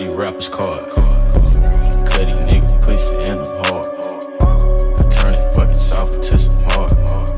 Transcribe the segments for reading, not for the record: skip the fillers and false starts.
these rappers card. Cut these niggas pussy and I'm hard. I turn it fucking soft into some hard.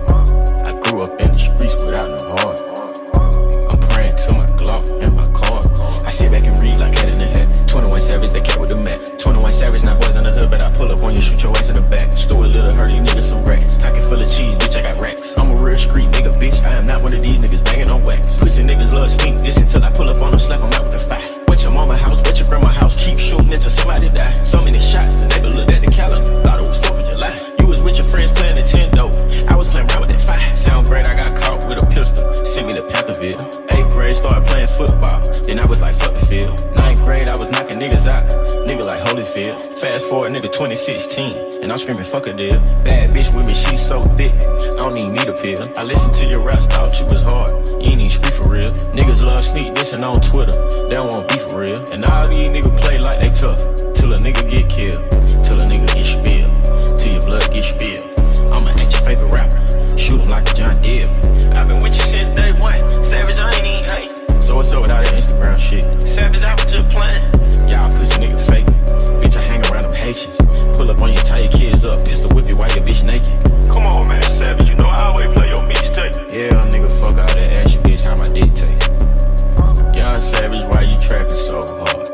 I grew up in the streets without no heart. I'm praying to my Glock and my car. I sit back and read like Cat in the Hat. 21 Savage, that cat with the mat. 21 Savage, not boys in the hood, but I pull up on you, shoot your ass in the back. Stole a little, hurt these niggas some racks. Pocket full of cheese, bitch, I got racks. I'm a real street nigga, bitch. I am not one of these niggas banging on wax. Pussy niggas love sneak this until I pull up on them, slap them out with the fire. Wet your mama house, wet your grandma house, keep shooting until somebody die. So many shots, the neighbor looked at the calendar, thought it was 4th of July. You was with your friends playing Nintendo, I was playing around with that fire. Sound great, I got caught with a pistol, sent me to Pantherville. 8th grade, started playing football, then I was like, fuck the field. 9th grade, I was knocking niggas out, nigga like Holyfield. Fast forward, nigga 2016, and I'm screaming, fuck a deal. Bad bitch with me, she so thick, I don't even need a pill. I listened to your raps, thought you was hard, you ain't even street for real. Niggas love sneak dissing on Twitter, they don't want beef for real. And all these niggas play like they tough, till a nigga get killed, till a nigga get spilled, till your blood get spilled. I'ma at your favorite rapper, shoot him like a John Deere. I've been with you since day one, Savage, I ain't even hate. So what's up with all that Instagram shit? Savage, I was just playing. Y'all pussy nigga fake. Bitch, I hang around them Haitians. Pull up on you, tie your kids up, pistol whip you while your bitch naked. Come on, man, Savage, you know I always play your mixtape. Yeah, nigga, fuck all that action, bitch, how my dick taste. Young Savage, why you trapping so hard?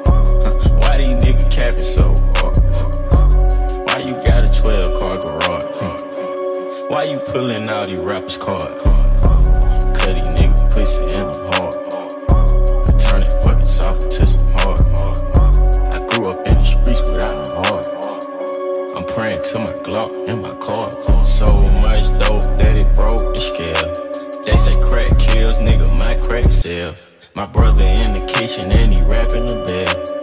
Why these niggas capping so hard? Why you got a 12-car garage? Why you pulling all these rappers' cards? Cut these niggas pussy and I'm hard. I turn it fucking soft into some hard. I grew up in the streets without no heart. I'm praying to my Glock and my car. So much dope that it broke the scale. They say crack kills, nigga, my crack sell. My brother in the kitchen and he rapping the bell.